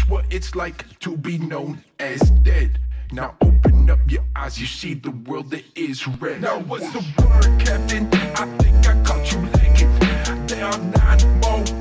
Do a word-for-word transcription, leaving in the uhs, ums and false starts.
what it's like to be known as dead. Now open up your eyes, you see the world that is red. Now what's the word, Captain? I think I caught you legging. There are nine more